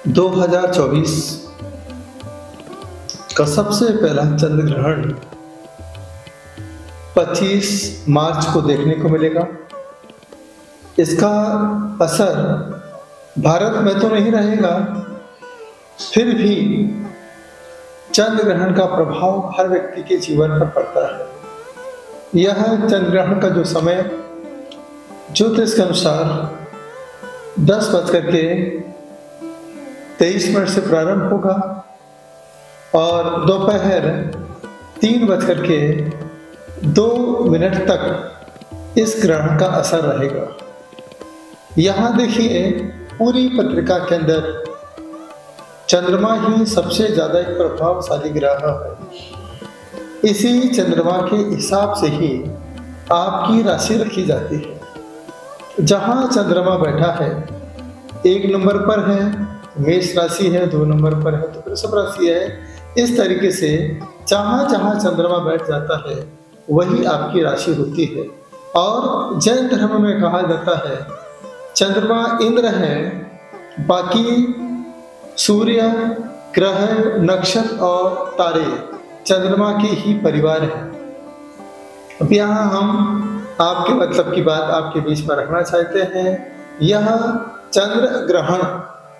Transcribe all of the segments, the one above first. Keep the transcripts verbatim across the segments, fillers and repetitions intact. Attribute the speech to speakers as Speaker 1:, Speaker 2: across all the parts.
Speaker 1: दो हज़ार चौबीस का सबसे पहला चंद्र ग्रहण पच्चीस मार्च को देखने को मिलेगा। इसका असर भारत में तो नहीं रहेगा, फिर भी चंद्र ग्रहण का प्रभाव हर व्यक्ति के जीवन पर पड़ता है। यह चंद्र ग्रहण का जो समय ज्योतिष के अनुसार दस बजकर के तेईस मिनट से प्रारंभ होगा और दोपहर तीन बजकर के दो मिनट तक इस ग्रहण का असर रहेगा। यहाँ देखिए, पूरी पत्रिका के अंदर चंद्रमा ही सबसे ज्यादा एक प्रभावशाली ग्रह है। इसी चंद्रमा के हिसाब से ही आपकी राशि रखी जाती है। जहाँ चंद्रमा बैठा है, एक नंबर पर है मेष राशि है, दो नंबर पर है तो वृषभ राशि है। इस तरीके से जहाँ जहाँ चंद्रमा बैठ जाता है वही आपकी राशि होती है। और जैन धर्म में कहा जाता है चंद्रमा इंद्र है, बाकी सूर्य, ग्रह, नक्षत्र और तारे चंद्रमा के ही परिवार है। अब यहाँ हम आपके मतलब की बात आपके बीच में रखना चाहते हैं। यह चंद्र ग्रहण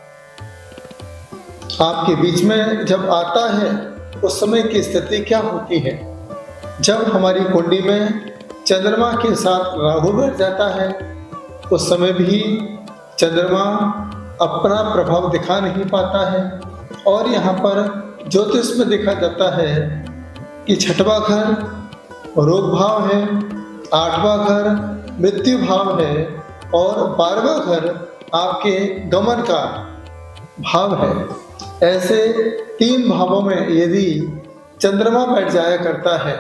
Speaker 1: आपके बीच में जब आता है उस समय की स्थिति क्या होती है? जब हमारी कुंडली में चंद्रमा के साथ राहु बैठ जाता है उस समय भी चंद्रमा अपना प्रभाव दिखा नहीं पाता है। और यहाँ पर ज्योतिष में देखा जाता है कि छठवां घर रोग भाव है, आठवां घर मृत्यु भाव है और बारहवां घर आपके गमन का भाव है। ऐसे तीन भावों में यदि चंद्रमा बैठ जाया करता है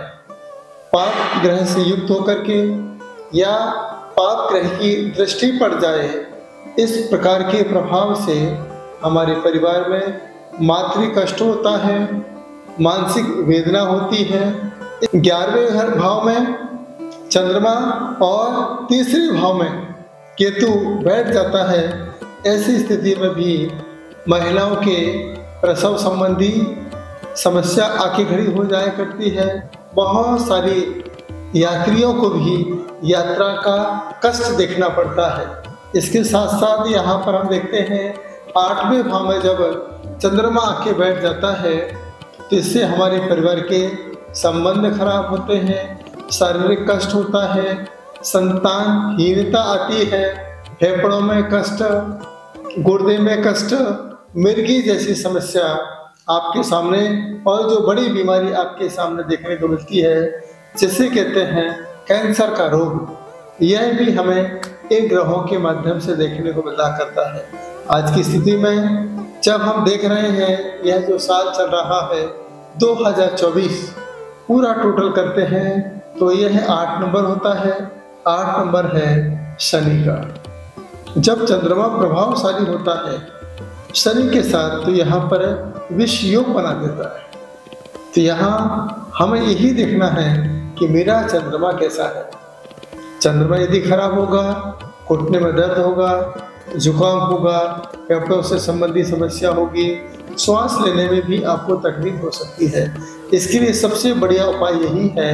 Speaker 1: पाप ग्रह से युक्त होकर के, या पाप ग्रह की दृष्टि पड़ जाए, इस प्रकार के प्रभाव से हमारे परिवार में मातृ कष्ट होता है, मानसिक वेदना होती है। ग्यारहवें घर भाव में चंद्रमा और तीसरे भाव में केतु बैठ जाता है। ऐसी स्थिति में भी महिलाओं के प्रसव संबंधी समस्या आके खड़ी हो जाया करती है। बहुत सारी यात्रियों को भी यात्रा का कष्ट देखना पड़ता है। इसके साथ साथ यहाँ पर हम देखते हैं आठवें भाव में जब चंद्रमा आके बैठ जाता है तो इससे हमारे परिवार के संबंध खराब होते हैं, शारीरिक कष्ट होता है, संतानहीनता आती है, फेफड़ों में कष्ट, गुर्दे में कष्ट, मिर्गी जैसी समस्या आपके सामने, और जो बड़ी बीमारी आपके सामने देखने को मिलती है जिसे कहते हैं कैंसर का रोग, यह भी हमें इन ग्रहों के माध्यम से देखने को मिला करता है। आज की स्थिति में जब हम देख रहे हैं यह जो साल चल रहा है दो हज़ार चौबीस, पूरा टोटल करते हैं तो यह आठ नंबर होता है। आठ नंबर है शनि का। जब चंद्रमा प्रभावशाली होता है शनि के साथ तो यहाँ पर विष योग बना देता है। तो यहाँ हमें यही देखना है कि मेरा चंद्रमा कैसा है। चंद्रमा यदि खराब होगा, घुटने में दर्द होगा, जुकाम होगा, फेफड़ों से संबंधी समस्या होगी, श्वास लेने में भी आपको तकलीफ हो सकती है। इसके लिए सबसे बढ़िया उपाय यही है,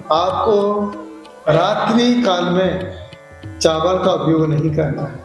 Speaker 1: आपको रात्रि काल में चावल का उपयोग नहीं करना है,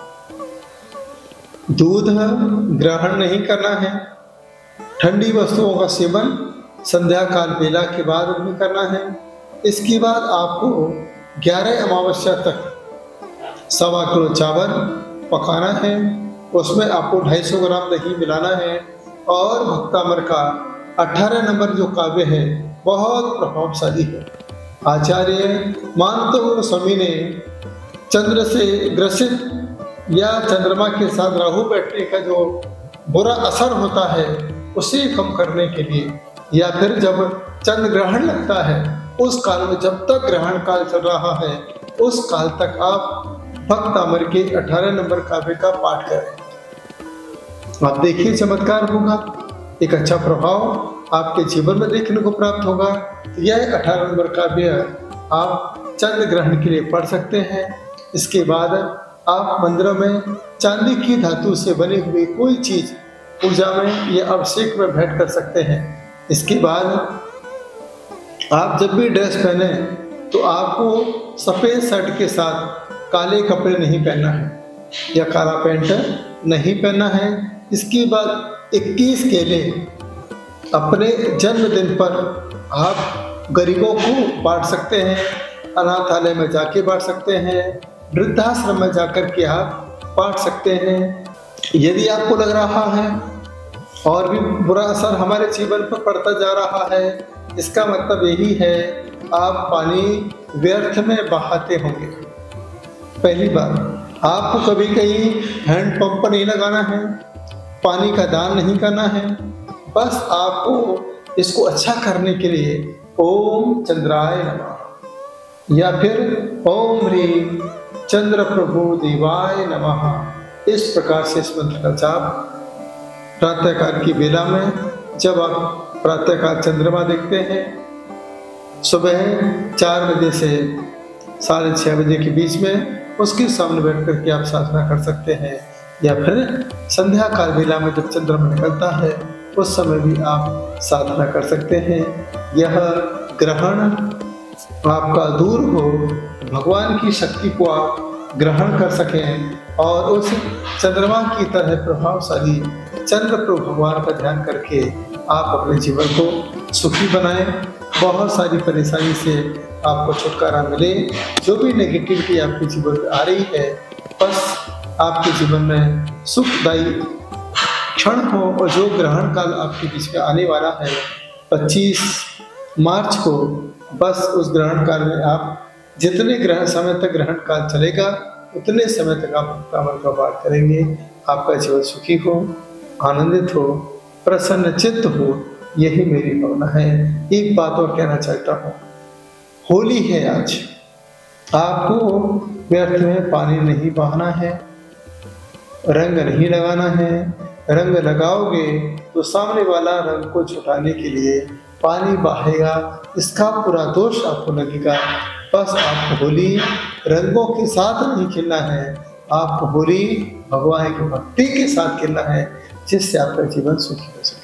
Speaker 1: दूध ग्रहण नहीं करना है, ठंडी वस्तुओं का सेवन संध्या काल बेला के बाद नहीं करना है। इसके बाद आपको ग्यारह अमावस्या तक सवा किलो चावल पकाना है, उसमें आपको दो सौ पचास ग्राम दही मिलाना है। और भक्तामर का अठारह नंबर जो काव्य है बहुत प्रभावशाली है। आचार्य मानतो स्वामी ने चंद्र से ग्रसित या चंद्रमा के साथ राहु बैठने का जो बुरा असर होता है उसे कम करने के लिए, या फिर जब चंद्र ग्रहण लगता है उस काल में, जब तक ग्रहण काल चल रहा है उस काल तक आप भक्त अमर के अठारह नंबर काव्य का पाठ करें। आप देखिए चमत्कार होगा, एक अच्छा प्रभाव आपके जीवन में देखने को प्राप्त होगा। यह अठारह नंबर काव्य आप चंद्र ग्रहण के लिए पढ़ सकते हैं। इसके बाद आप मंदिरों में चांदी की धातु से बनी हुई कोई चीज पूजा में या अभिषेक में भेंट कर सकते हैं। इसके बाद आप जब भी ड्रेस पहने तो आपको सफ़ेद शर्ट के साथ काले कपड़े नहीं पहनना है या काला पैंट नहीं पहनना है। इसके बाद इक्कीस केले अपने जन्मदिन पर आप गरीबों को बांट सकते हैं, अनाथालय में जाके बांट सकते हैं, वृद्धाश्रम में जाकर के आप बांट सकते हैं। यदि आपको लग रहा है और भी बुरा असर हमारे जीवन पर पड़ता जा रहा है, इसका मतलब यही है आप पानी व्यर्थ में बहाते होंगे। पहली बात, आपको कभी कहीं हैंड पंप नहीं लगाना है, पानी का दान नहीं करना है। बस आपको इसको अच्छा करने के लिए ओम चंद्राय नमः या फिर ओम ह्रीं चंद्र प्रभु देवाय नमः, इस प्रकार से इस मंत्र का जाप प्रातःकाल की बेला में, जब आप प्रातःकाल चंद्रमा देखते हैं, सुबह चार बजे से साढ़े छः बजे के बीच में, उसके सामने बैठ कर के आप साधना कर सकते हैं। या फिर संध्या काल बेला में जब चंद्रमा निकलता है उस समय भी आप साधना कर सकते हैं। यह ग्रहण आपका दूर हो, भगवान की शक्ति को आप ग्रहण कर सकें और उस चंद्रमा की तरह प्रभावशाली चंद्र प्रभु भगवान का ध्यान करके आप अपने जीवन को सुखी बनाएं, बहुत सारी परेशानी से आपको छुटकारा मिले। जो भी नेगेटिविटी आपके जीवन में आ रही है, बस आपके जीवन में सुखदायी क्षण हो। और जो ग्रहण काल आपके बीच में आने वाला है पच्चीस मार्च को, बस उस ग्रहण काल में आप जितने ग्रहण समय तक ग्रहण काल चलेगा उतने समय तक आप कामन का पाठ करेंगे। आपका जीवन सुखी हो, आनंदित हो, प्रसन्न चित्त हो, यही मेरी भावना है। एक बात और कहना चाहता हूँ, होली है आज, आपको व्यर्थ में पानी नहीं बहाना है, रंग नहीं लगाना है। रंग लगाओगे तो सामने वाला रंग को छुटाने के लिए पानी बहेगा, इसका पूरा दोष आपको लगेगा। बस आपको होली रंगों के साथ नहीं खेलना है, आपको होली भगवान की भक्ति के साथ खेलना है, जिससे आपका जीवन सुखी हो सके।